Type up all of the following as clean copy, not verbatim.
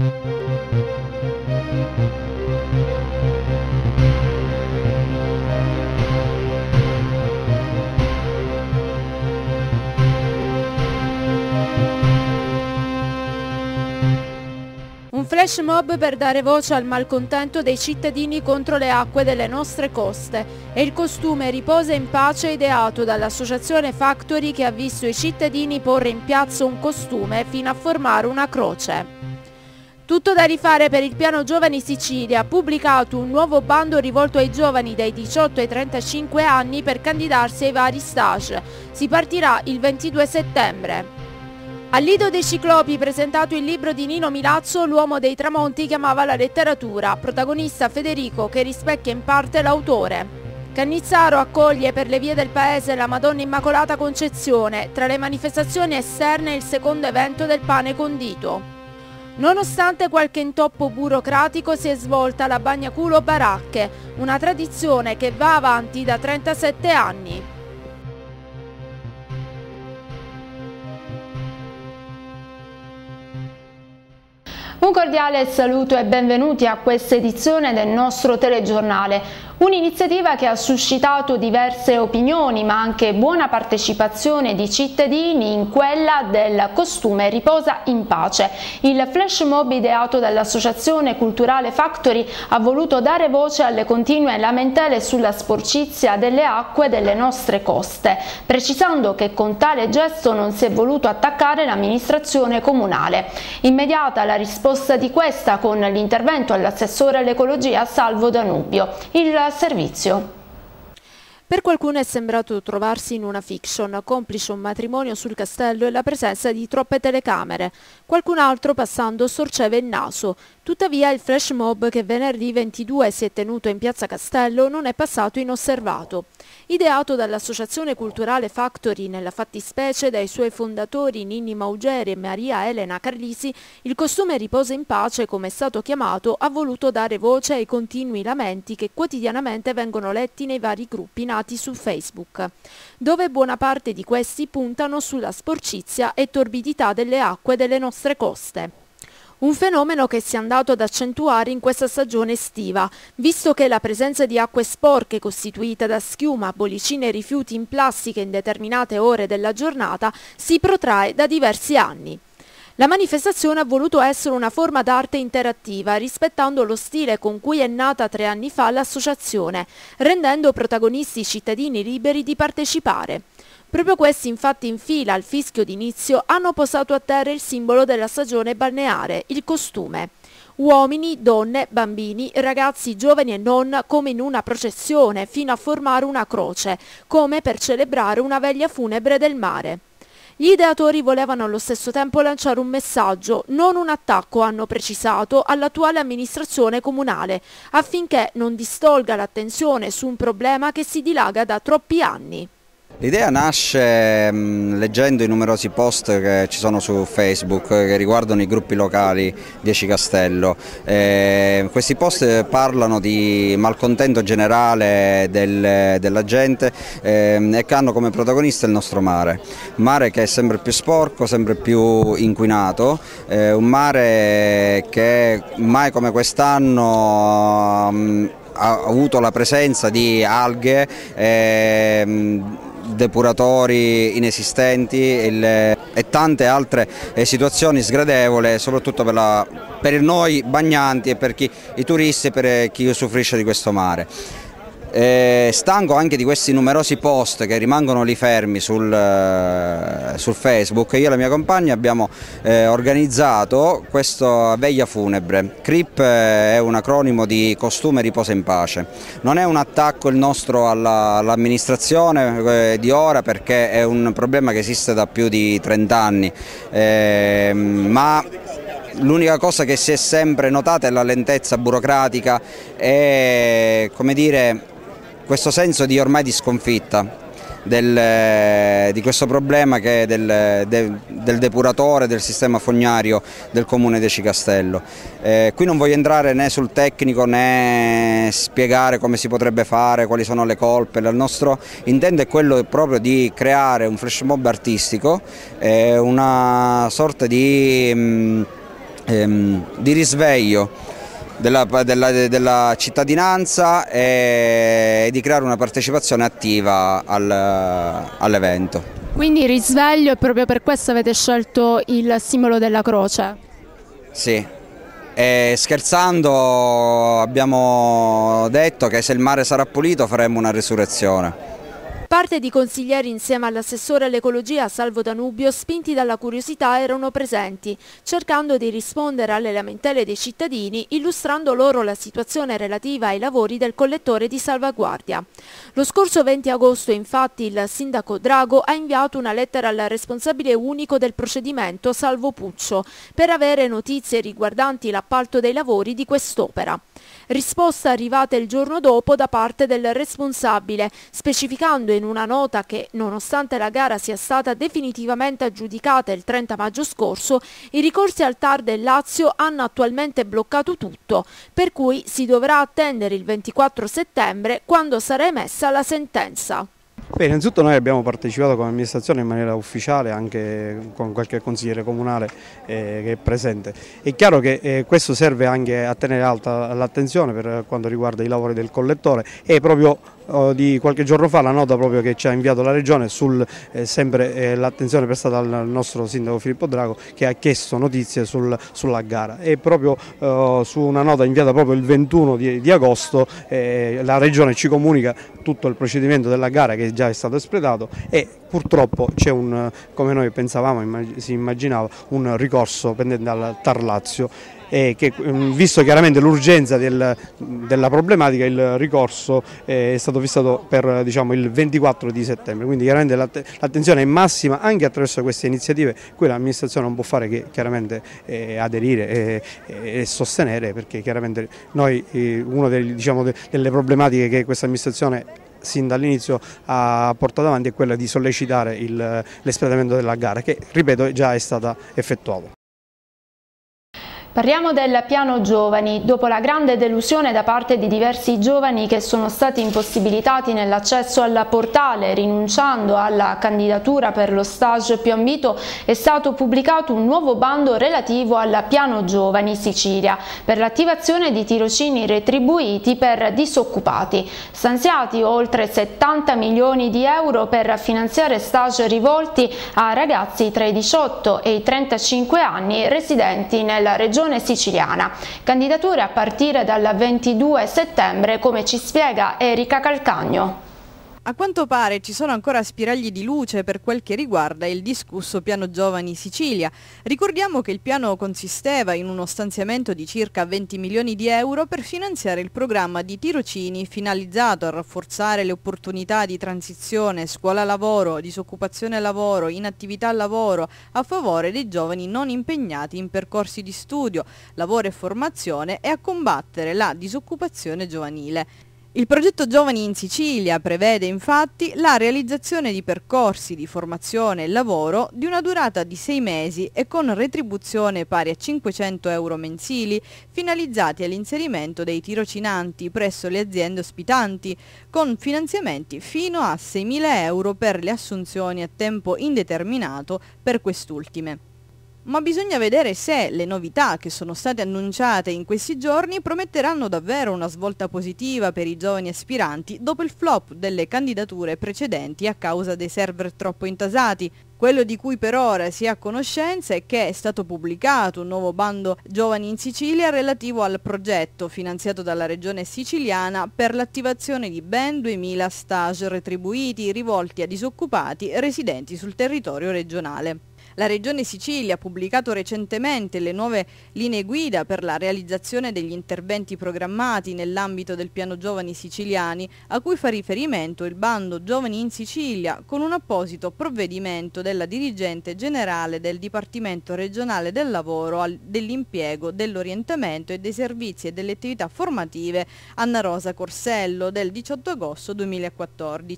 Un flash mob per dare voce al malcontento dei cittadini contro le acque delle nostre coste e il costume Riposa in pace ideato dall'associazione Factory che ha visto i cittadini porre in piazza un costume fino a formare una croce. Tutto da rifare per il piano Giovani Sicilia, ha pubblicato un nuovo bando rivolto ai giovani dai 18 ai 35 anni per candidarsi ai vari stage. Si partirà il 22 settembre. Al Lido dei Ciclopi, presentato il libro di Nino Milazzo, L'uomo dei tramonti che amava la letteratura, protagonista Federico che rispecchia in parte l'autore. Cannizzaro accoglie per le vie del paese la Madonna Immacolata Concezione, tra le manifestazioni esterne il secondo evento del pane condito. Nonostante qualche intoppo burocratico si è svolta la Bagnaculo Baracche, una tradizione che va avanti da 37 anni. Un cordiale saluto e benvenuti a questa edizione del nostro telegiornale. Un'iniziativa che ha suscitato diverse opinioni ma anche buona partecipazione di cittadini in quella del costume Riposa in pace. Il flash mob ideato dall'associazione culturale Factory ha voluto dare voce alle continue lamentele sulla sporcizia delle acque delle nostre coste, precisando che con tale gesto non si è voluto attaccare l'amministrazione comunale. Immediata la risposta di questa con l'intervento all'assessore all'ecologia Salvo Danubio. Il servizio. Per qualcuno è sembrato trovarsi in una fiction, complice un matrimonio sul castello e la presenza di troppe telecamere. Qualcun altro passando storceva il naso. Tuttavia il flash mob che venerdì 22 si è tenuto in piazza Castello non è passato inosservato. Ideato dall'associazione culturale Factory, nella fattispecie dai suoi fondatori Ninni Maugeri e Maria Elena Carlisi, il costume Riposa in pace, come è stato chiamato, ha voluto dare voce ai continui lamenti che quotidianamente vengono letti nei vari gruppi nati su Facebook, dove buona parte di questi puntano sulla sporcizia e torbidità delle acque delle nostre coste. Un fenomeno che si è andato ad accentuare in questa stagione estiva, visto che la presenza di acque sporche costituite da schiuma, bollicine e rifiuti in plastica in determinate ore della giornata si protrae da diversi anni. La manifestazione ha voluto essere una forma d'arte interattiva, rispettando lo stile con cui è nata 3 anni fa l'associazione, rendendo protagonisti i cittadini liberi di partecipare. Proprio questi infatti in fila al fischio d'inizio hanno posato a terra il simbolo della stagione balneare, il costume. Uomini, donne, bambini, ragazzi giovani e non come in una processione fino a formare una croce, come per celebrare una veglia funebre del mare. Gli ideatori volevano allo stesso tempo lanciare un messaggio, non un attacco, hanno precisato, all'attuale amministrazione comunale, affinché non distolga l'attenzione su un problema che si dilaga da troppi anni. L'idea nasce leggendo i numerosi post che ci sono su Facebook che riguardano i gruppi locali di Eci Castello. Questi post parlano di malcontento generale della gente e che hanno come protagonista il nostro mare. Un mare che è sempre più sporco, sempre più inquinato, un mare che mai come quest'anno ha avuto la presenza di alghe, depuratori inesistenti e tante altre situazioni sgradevoli, soprattutto per noi bagnanti e per i turisti e per chi usufruisce di questo mare. Stanco anche di questi numerosi post che rimangono lì fermi sul Facebook, io e la mia compagna abbiamo organizzato questa veglia funebre. CRIP è un acronimo di Costume Riposa in Pace. Non è un attacco il nostro all'amministrazione di ora, perché è un problema che esiste da più di 30 anni, ma l'unica cosa che si è sempre notata è la lentezza burocratica e, come dire, questo senso di ormai di sconfitta di questo problema che è del depuratore, del sistema fognario del comune di Eci Castello. Qui non voglio entrare né sul tecnico né spiegare come si potrebbe fare, quali sono le colpe. Il nostro intento è quello proprio di creare un flash mob artistico, una sorta di di risveglio della cittadinanza e di creare una partecipazione attiva all'evento. Quindi risveglio, e proprio per questo avete scelto il simbolo della croce? Sì, e scherzando abbiamo detto che se il mare sarà pulito faremo una risurrezione. Parte di consiglieri insieme all'assessore all'ecologia Salvo Danubio, spinti dalla curiosità, erano presenti, cercando di rispondere alle lamentele dei cittadini, illustrando loro la situazione relativa ai lavori del collettore di salvaguardia. Lo scorso 20 agosto, infatti, il sindaco Drago ha inviato una lettera al responsabile unico del procedimento, Salvo Puccio, per avere notizie riguardanti l'appalto dei lavori di quest'opera. Risposta arrivata il giorno dopo da parte del responsabile, specificando in una nota che, nonostante la gara sia stata definitivamente aggiudicata il 30 maggio scorso, i ricorsi al TAR del Lazio hanno attualmente bloccato tutto, per cui si dovrà attendere il 24 settembre quando sarà emessa la sentenza. Beh, innanzitutto noi abbiamo partecipato come amministrazione in maniera ufficiale, anche con qualche consigliere comunale che è presente. È chiaro che questo serve anche a tenere alta l'attenzione per quanto riguarda i lavori del collettore e proprio di qualche giorno fa la nota proprio che ci ha inviato la Regione sul sempre l'attenzione prestata al nostro sindaco Filippo Drago, che ha chiesto notizie sulla gara, e proprio su una nota inviata proprio il 21 di agosto la Regione ci comunica tutto il procedimento della gara che già è stato espletato e purtroppo c'è come noi pensavamo, si immaginava, un ricorso pendente dal TAR Lazio. E che, visto chiaramente l'urgenza della problematica, il ricorso è stato fissato per, diciamo, il 24 di settembre, quindi chiaramente l'attenzione è massima anche attraverso queste iniziative, cui l'amministrazione non può fare che chiaramente aderire e sostenere, perché chiaramente noi una delle problematiche che questa amministrazione sin dall'inizio ha portato avanti è quella di sollecitare l'espletamento della gara, che ripeto già è stata effettuata. Parliamo del piano giovani. Dopo la grande delusione da parte di diversi giovani che sono stati impossibilitati nell'accesso al portale rinunciando alla candidatura per lo stage più ambito, è stato pubblicato un nuovo bando relativo al piano giovani Sicilia per l'attivazione di tirocini retribuiti per disoccupati. Stanziati oltre 70 milioni di euro per finanziare stage rivolti a ragazzi tra i 18 e i 35 anni residenti nella regione siciliana. Candidature a partire dal 22 settembre, come ci spiega Erika Calcagno. A quanto pare ci sono ancora spiragli di luce per quel che riguarda il discusso piano giovani Sicilia. Ricordiamo che il piano consisteva in uno stanziamento di circa 20 milioni di euro per finanziare il programma di tirocini finalizzato a rafforzare le opportunità di transizione scuola-lavoro, disoccupazione-lavoro, inattività-lavoro a favore dei giovani non impegnati in percorsi di studio, lavoro e formazione e a combattere la disoccupazione giovanile. Il progetto Giovani in Sicilia prevede infatti la realizzazione di percorsi di formazione e lavoro di una durata di 6 mesi e con retribuzione pari a 500 euro mensili, finalizzati all'inserimento dei tirocinanti presso le aziende ospitanti, con finanziamenti fino a 6.000 euro per le assunzioni a tempo indeterminato per quest'ultime. Ma bisogna vedere se le novità che sono state annunciate in questi giorni prometteranno davvero una svolta positiva per i giovani aspiranti dopo il flop delle candidature precedenti a causa dei server troppo intasati. Quello di cui per ora si è a conoscenza è che è stato pubblicato un nuovo bando Giovani in Sicilia relativo al progetto finanziato dalla Regione siciliana per l'attivazione di ben 2.000 stage retribuiti rivolti a disoccupati residenti sul territorio regionale. La Regione Sicilia ha pubblicato recentemente le nuove linee guida per la realizzazione degli interventi programmati nell'ambito del piano Giovani Siciliani, a cui fa riferimento il bando Giovani in Sicilia, con un apposito provvedimento della dirigente generale del Dipartimento regionale del lavoro, dell'impiego, dell'orientamento e dei servizi e delle attività formative Anna Rosa Corsello del 18 agosto 2014.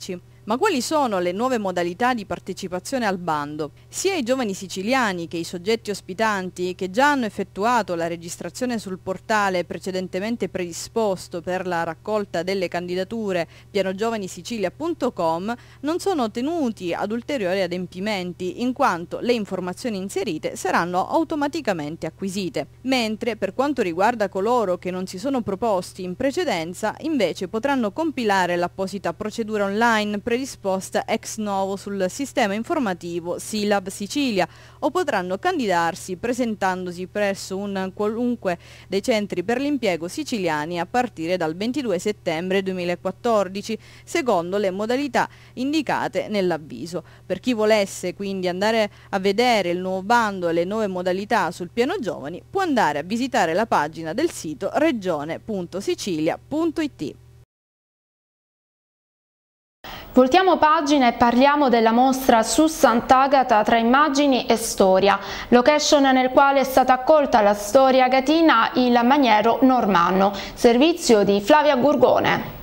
Ma quali sono le nuove modalità di partecipazione al bando? Sia i giovani siciliani che i soggetti ospitanti che già hanno effettuato la registrazione sul portale precedentemente predisposto per la raccolta delle candidature pianogiovanisicilia.com non sono tenuti ad ulteriori adempimenti, in quanto le informazioni inserite saranno automaticamente acquisite. Mentre per quanto riguarda coloro che non si sono proposti in precedenza, invece potranno compilare l'apposita procedura online predisposta ex novo sul sistema informativo SILAB Sicilia o potranno candidarsi presentandosi presso un qualunque dei centri per l'impiego siciliani a partire dal 22 settembre 2014, secondo le modalità indicate nell'avviso. Per chi volesse quindi andare a vedere il nuovo bando e le nuove modalità sul piano giovani, può andare a visitare la pagina del sito regione.sicilia.it. Voltiamo pagina e parliamo della mostra su Sant'Agata tra immagini e storia, location nel quale è stata accolta la storia agatina Il Maniero Normanno, servizio di Flavia Gurgone.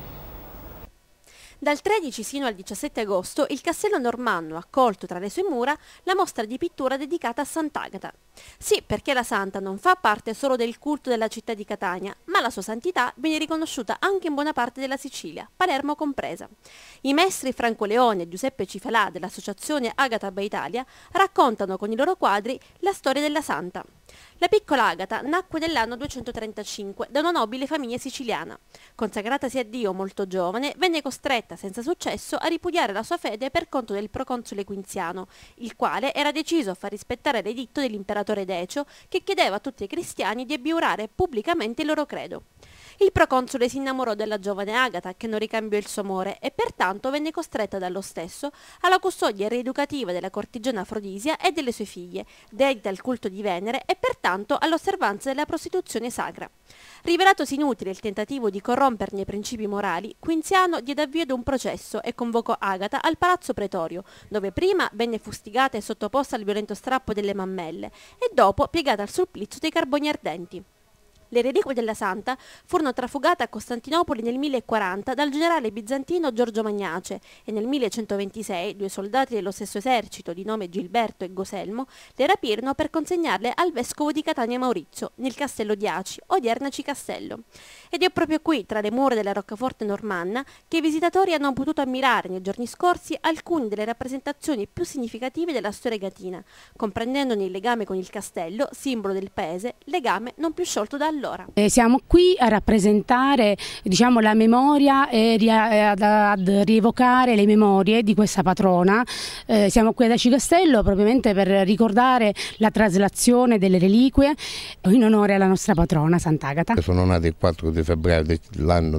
Dal 13 sino al 17 agosto il Castello Normanno ha accolto tra le sue mura la mostra di pittura dedicata a Sant'Agata. Sì, perché la santa non fa parte solo del culto della città di Catania, ma la sua santità viene riconosciuta anche in buona parte della Sicilia, Palermo compresa. I maestri Franco Leone e Giuseppe Cifalà dell'associazione Agata by Italia raccontano con i loro quadri la storia della santa. La piccola Agata nacque nell'anno 235 da una nobile famiglia siciliana. Consacratasi a Dio molto giovane, venne costretta senza successo a ripudiare la sua fede per conto del proconsole Quinziano, il quale era deciso a far rispettare l'editto dell'imperatore Decio che chiedeva a tutti i cristiani di abiurare pubblicamente il loro credo. Il proconsole si innamorò della giovane Agata, che non ricambiò il suo amore, e pertanto venne costretta dallo stesso alla custodia rieducativa della cortigiana Afrodisia e delle sue figlie, dedita al culto di Venere e pertanto all'osservanza della prostituzione sacra. Rivelatosi inutile il tentativo di corromperne i principi morali, Quinziano diede avvio ad un processo e convocò Agata al Palazzo Pretorio, dove prima venne fustigata e sottoposta al violento strappo delle mammelle e dopo piegata al supplizio dei carboni ardenti. Le reliquie della santa furono trafugate a Costantinopoli nel 1040 dal generale bizantino Giorgio Magnace e nel 1126 due soldati dello stesso esercito di nome Gilberto e Goselmo le rapirono per consegnarle al vescovo di Catania Maurizio nel castello di Aci, odierna Castello. Ed è proprio qui, tra le mura della roccaforte normanna, che i visitatori hanno potuto ammirare nei giorni scorsi alcune delle rappresentazioni più significative della storia agatina, comprendendone il legame con il castello, simbolo del paese, legame non più sciolto da allora. Siamo qui a rappresentare, diciamo, la memoria e ad rievocare le memorie di questa patrona. Siamo qui ad Aci Castello propriamente per ricordare la traslazione delle reliquie in onore alla nostra patrona Sant'Agata. Sono nato il 4 di febbraio dell'anno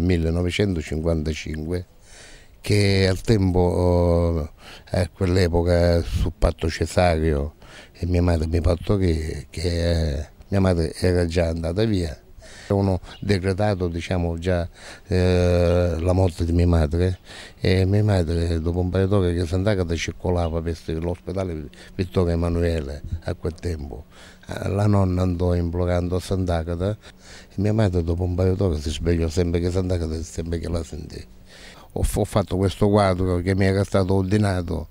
1955, che al tempo, a quell'epoca, sul patto cesareo, e mia madre mi partorì, che mia madre era già andata via. Avevano decretato, diciamo, già la morte di mia madre, e mia madre, dopo un paio d'ore che Sant'Agata circolava per l'ospedale Vittorio Emanuele a quel tempo, la nonna andò implorando a Sant'Agata e mia madre dopo un paio d'ore si svegliò sempre che Sant'Agata, sempre che la sentì. Ho fatto questo quadro che mi era stato ordinato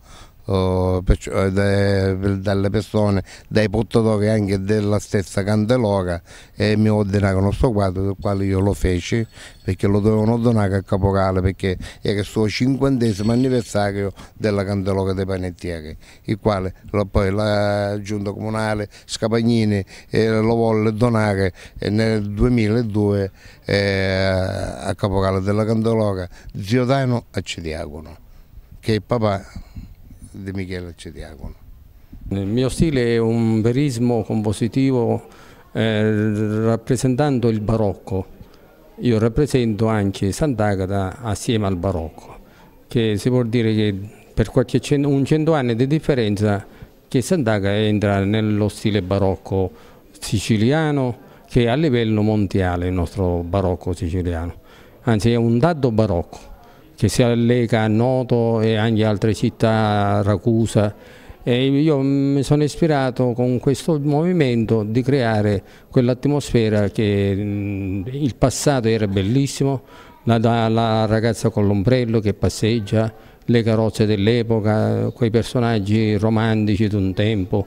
dalle persone, dai portatori anche della stessa Candelora, e mi ordinarono questo quadro, del quale io lo feci perché lo dovevano donare al caporale, perché era il suo 50° anniversario della Candelora dei Panettieri, il quale poi la giunta comunale Scapagnini lo volle donare nel 2002 al caporale della Candelora, zio Dano Acediagono, che è il papà di Michele Acediagono. Il mio stile è un verismo compositivo rappresentando il barocco. Io rappresento anche Sant'Agata assieme al barocco, che si può dire che per un 100 anni di differenza che Sant'Agata entra nello stile barocco siciliano, che è a livello mondiale il nostro barocco siciliano, anzi è un tardo barocco che si allega a Noto e anche altre città, Ragusa, e io mi sono ispirato con questo movimento di creare quell'atmosfera che il passato era bellissimo, la ragazza con l'ombrello che passeggia, le carrozze dell'epoca, quei personaggi romantici di un tempo.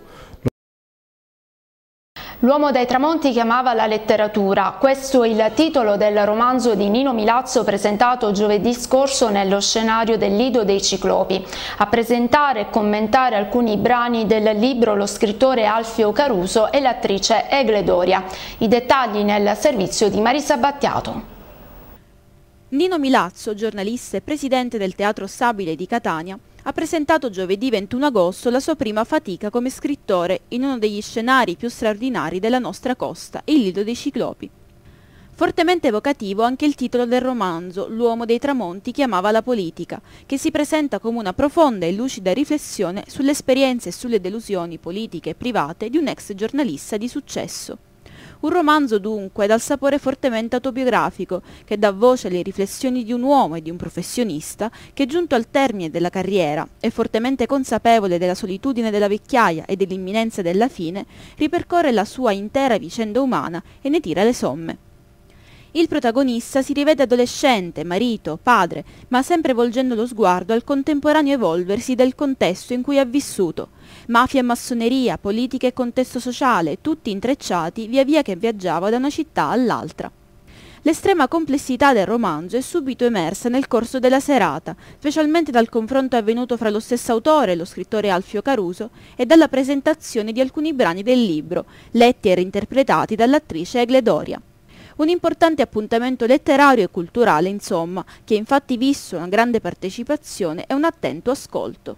L'uomo dai tramonti che amava la letteratura, questo è il titolo del romanzo di Nino Milazzo presentato giovedì scorso nello scenario del Lido dei Ciclopi. A presentare e commentare alcuni brani del libro lo scrittore Alfio Caruso e l'attrice Egle Doria. I dettagli nel servizio di Marisa Battiato. Nino Milazzo, giornalista e presidente del Teatro Stabile di Catania, ha presentato giovedì 21 agosto la sua prima fatica come scrittore in uno degli scenari più straordinari della nostra costa, il Lido dei Ciclopi. Fortemente evocativo anche il titolo del romanzo, L'uomo dei tramonti che amava la politica, che si presenta come una profonda e lucida riflessione sulle esperienze e sulle delusioni politiche e private di un ex giornalista di successo. Un romanzo dunque dal sapore fortemente autobiografico, che dà voce alle riflessioni di un uomo e di un professionista che, giunto al termine della carriera e fortemente consapevole della solitudine della vecchiaia e dell'imminenza della fine, ripercorre la sua intera vicenda umana e ne tira le somme. Il protagonista si rivede adolescente, marito, padre, ma sempre volgendo lo sguardo al contemporaneo evolversi del contesto in cui ha vissuto. Mafia e massoneria, politica e contesto sociale, tutti intrecciati via via che viaggiava da una città all'altra. L'estrema complessità del romanzo è subito emersa nel corso della serata, specialmente dal confronto avvenuto fra lo stesso autore, lo scrittore Alfio Caruso, e dalla presentazione di alcuni brani del libro, letti e reinterpretati dall'attrice Egle Doria. Un importante appuntamento letterario e culturale, insomma, che ha infatti visto una grande partecipazione e un attento ascolto.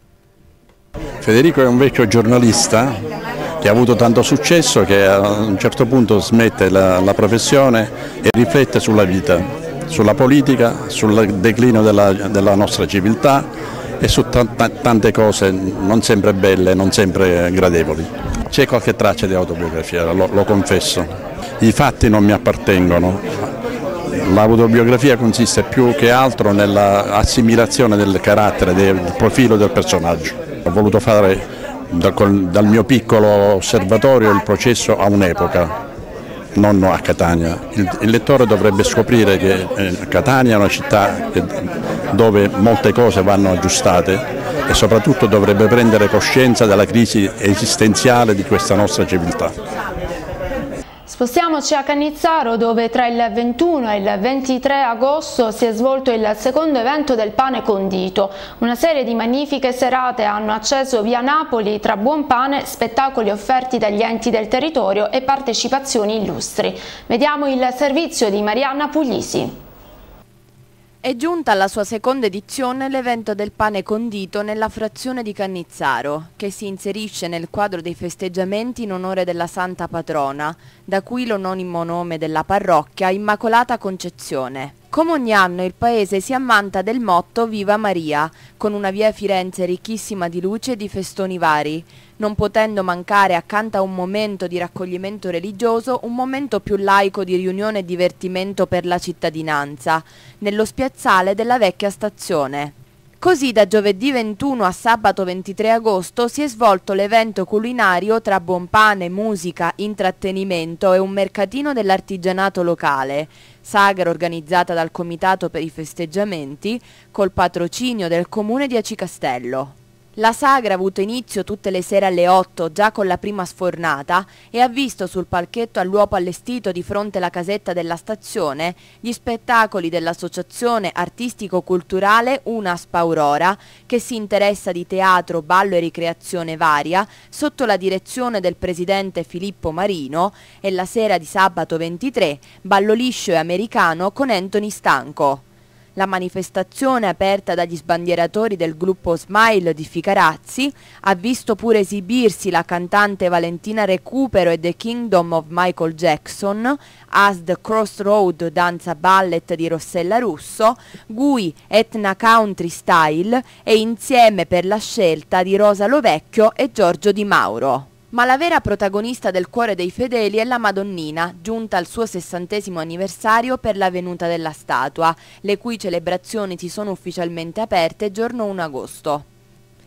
Federico è un vecchio giornalista che ha avuto tanto successo che a un certo punto smette la professione e riflette sulla vita, sulla politica, sul declino della nostra civiltà e su tante cose non sempre belle, non sempre gradevoli. C'è qualche traccia di autobiografia, lo confesso. I fatti non mi appartengono. L'autobiografia consiste più che altro nell'assimilazione del carattere, del profilo del personaggio. Ho voluto fare dal mio piccolo osservatorio il processo a un'epoca, non a Catania. Il lettore dovrebbe scoprire che Catania è una città dove molte cose vanno aggiustate e soprattutto dovrebbe prendere coscienza della crisi esistenziale di questa nostra civiltà. Spostiamoci a Cannizzaro, dove tra il 21 e il 23 agosto si è svolto il secondo evento del pane condito. Una serie di magnifiche serate hanno acceso via Napoli tra buon pane, spettacoli offerti dagli enti del territorio e partecipazioni illustri. Vediamo il servizio di Marianna Puglisi. È giunta alla sua seconda edizione l'evento del pane condito nella frazione di Cannizzaro, che si inserisce nel quadro dei festeggiamenti in onore della Santa Patrona, da cui l'omonimo nome della parrocchia Immacolata Concezione. Come ogni anno il paese si ammanta del motto Viva Maria, con una via Firenze ricchissima di luce e di festoni vari, non potendo mancare accanto a un momento di raccoglimento religioso un momento più laico di riunione e divertimento per la cittadinanza, nello spiazzale della vecchia stazione. Così da giovedì 21 a sabato 23 agosto si è svolto l'evento culinario tra buon pane, musica, intrattenimento e un mercatino dell'artigianato locale, sagra organizzata dal Comitato per i festeggiamenti col patrocinio del Comune di Aci Castello. La sagra ha avuto inizio tutte le sere alle 8, già con la prima sfornata, e ha visto sul palchetto all'uopo allestito di fronte alla casetta della stazione gli spettacoli dell'associazione artistico-culturale Unasp Aurora, che si interessa di teatro, ballo e ricreazione varia, sotto la direzione del presidente Filippo Marino, e la sera di sabato 23, ballo liscio e americano con Anthony Stanco. La manifestazione, aperta dagli sbandieratori del gruppo Smile di Ficarazzi, ha visto pure esibirsi la cantante Valentina Recupero e The Kingdom of Michael Jackson, As the Crossroad danza ballet di Rossella Russo, Gui Etna Country Style e Insieme per la scelta di Rosa Lovecchio e Giorgio Di Mauro. Ma la vera protagonista del cuore dei fedeli è la Madonnina, giunta al suo 60° anniversario per la venuta della statua, le cui celebrazioni si sono ufficialmente aperte giorno 1 agosto.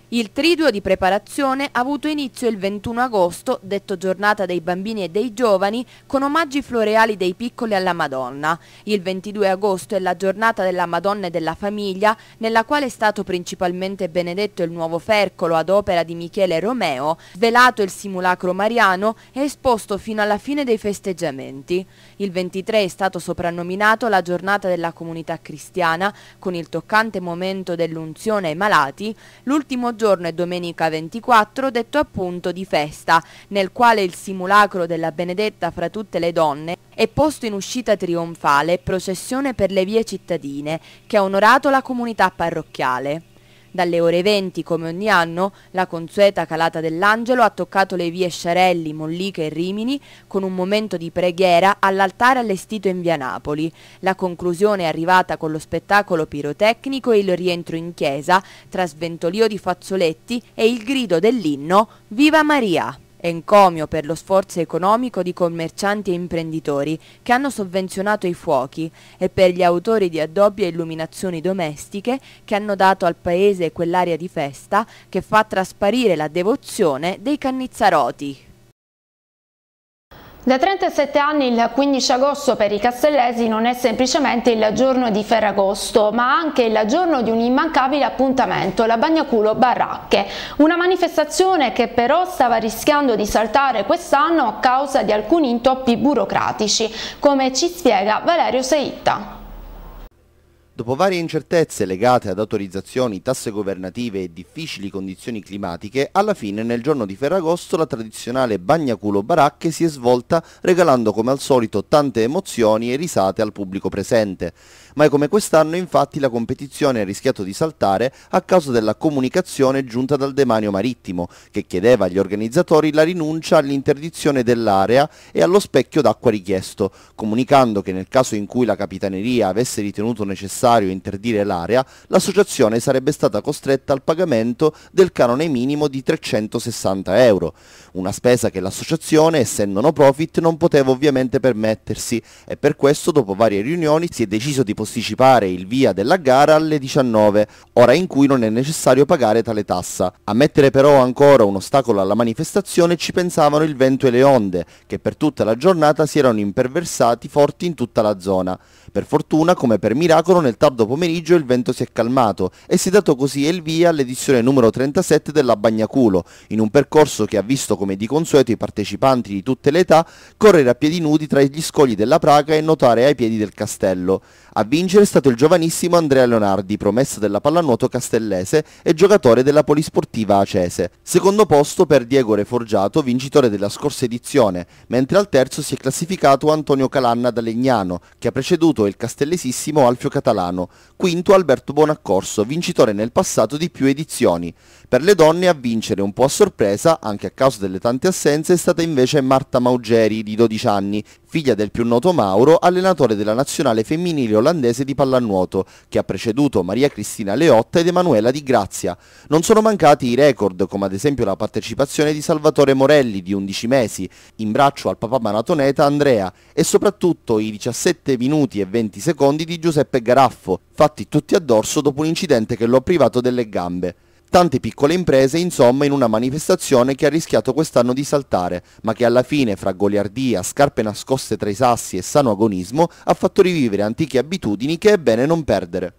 Il triduo di preparazione ha avuto inizio il 21 agosto, detto giornata dei bambini e dei giovani, con omaggi floreali dei piccoli alla Madonna. Il 22 agosto è la giornata della Madonna e della Famiglia, nella quale è stato principalmente benedetto il nuovo Fercolo ad opera di Michele Romeo, svelato il simulacro mariano e esposto fino alla fine dei festeggiamenti. Il 23 è stato soprannominato la giornata della comunità cristiana, con il toccante momento dell'unzione ai malati. L'ultimo giorno è domenica 24, detto appunto di festa, nel quale il simulacro della Benedetta fra tutte le donne è posto in uscita trionfale e processione per le vie cittadine, che ha onorato la comunità parrocchiale. Dalle ore 20, come ogni anno, la consueta calata dell'Angelo ha toccato le vie Sciarelli, Mollica e Rimini con un momento di preghiera all'altare allestito in via Napoli. La conclusione è arrivata con lo spettacolo pirotecnico e il rientro in chiesa tra sventolio di fazzoletti e il grido dell'inno «Viva Maria!». Encomio per lo sforzo economico di commercianti e imprenditori che hanno sovvenzionato i fuochi e per gli autori di addobbi e illuminazioni domestiche che hanno dato al paese quell'aria di festa che fa trasparire la devozione dei cannizzaroti. Da 37 anni il 15 agosto per i castellesi non è semplicemente il giorno di Ferragosto, ma anche il giorno di un immancabile appuntamento, la Bagnaculo Baracche, una manifestazione che però stava rischiando di saltare quest'anno a causa di alcuni intoppi burocratici, come ci spiega Valerio Seitta. Dopo varie incertezze legate ad autorizzazioni, tasse governative e difficili condizioni climatiche, alla fine nel giorno di Ferragosto la tradizionale Bagnaculo Baracche si è svolta regalando come al solito tante emozioni e risate al pubblico presente. Mai come quest'anno infatti la competizione ha rischiato di saltare a causa della comunicazione giunta dal demanio marittimo, che chiedeva agli organizzatori la rinuncia all'interdizione dell'area e allo specchio d'acqua richiesto, comunicando che nel caso in cui la Capitaneria avesse ritenuto necessario interdire l'area, l'associazione sarebbe stata costretta al pagamento del canone minimo di 360 euro, una spesa che l'associazione, essendo no profit, non poteva ovviamente permettersi, e per questo dopo varie riunioni si è deciso di posticipare il via della gara alle 19, ora in cui non è necessario pagare tale tassa. A mettere però ancora un ostacolo alla manifestazione ci pensavano il vento e le onde, che per tutta la giornata si erano imperversati forti in tutta la zona. Per fortuna, come per miracolo, nel tardo pomeriggio il vento si è calmato e si è dato così il via all'edizione numero 37 della Bagnaculo, in un percorso che ha visto come di consueto i partecipanti di tutte le età correre a piedi nudi tra gli scogli della Praga e nuotare ai piedi del castello. A vincere è stato il giovanissimo Andrea Leonardi, promessa della pallanuoto castellese e giocatore della Polisportiva Acese. Secondo posto per Diego Reforgiato, vincitore della scorsa edizione, mentre al terzo si è classificato Antonio Calanna da Legnano, che ha preceduto il castellesissimo Alfio Catalano. Quinto Alberto Bonaccorso, vincitore nel passato di più edizioni. Per le donne a vincere un po' a sorpresa, anche a causa delle tante assenze, è stata invece Marta Maugeri, di 12 anni, figlia del più noto Mauro, allenatore della nazionale femminile olandese di pallanuoto, che ha preceduto Maria Cristina Leotta ed Emanuela Di Grazia. Non sono mancati i record, come ad esempio la partecipazione di Salvatore Morelli, di 11 mesi, in braccio al papà maratoneta Andrea, e soprattutto i 17 minuti e 20 secondi di Giuseppe Garaffo, fatti tutti a dorso dopo un incidente che lo ha privato delle gambe. Tante piccole imprese, insomma, in una manifestazione che ha rischiato quest'anno di saltare, ma che alla fine, fra goliardia, scarpe nascoste tra i sassi e sano agonismo, ha fatto rivivere antiche abitudini che è bene non perdere.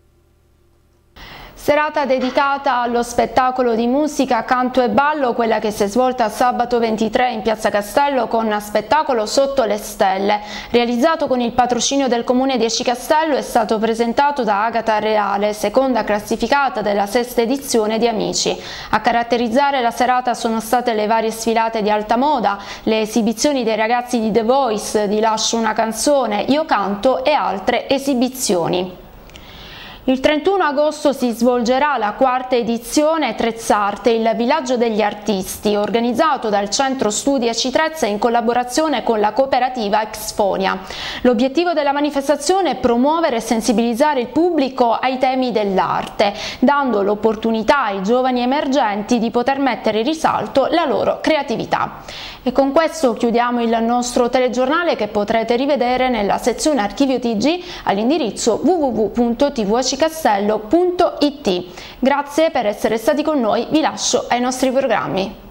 Serata dedicata allo spettacolo di musica, canto e ballo, quella che si è svolta sabato 23 in Piazza Castello con spettacolo Sotto le Stelle. Realizzato con il patrocinio del Comune di Aci Castello, è stato presentato da Agata Reale, seconda classificata della sesta edizione di Amici. A caratterizzare la serata sono state le varie sfilate di alta moda, le esibizioni dei ragazzi di The Voice, di Lascio una canzone, Io canto e altre esibizioni. Il 31 agosto si svolgerà la quarta edizione Trezzarte, il villaggio degli artisti, organizzato dal Centro Studi Aci Trezza in collaborazione con la cooperativa Exfonia. L'obiettivo della manifestazione è promuovere e sensibilizzare il pubblico ai temi dell'arte, dando l'opportunità ai giovani emergenti di poter mettere in risalto la loro creatività. E con questo chiudiamo il nostro telegiornale, che potrete rivedere nella sezione Archivio TG all'indirizzo www.tvaci.it. cicastello.it. Grazie per essere stati con noi, vi lascio ai nostri programmi.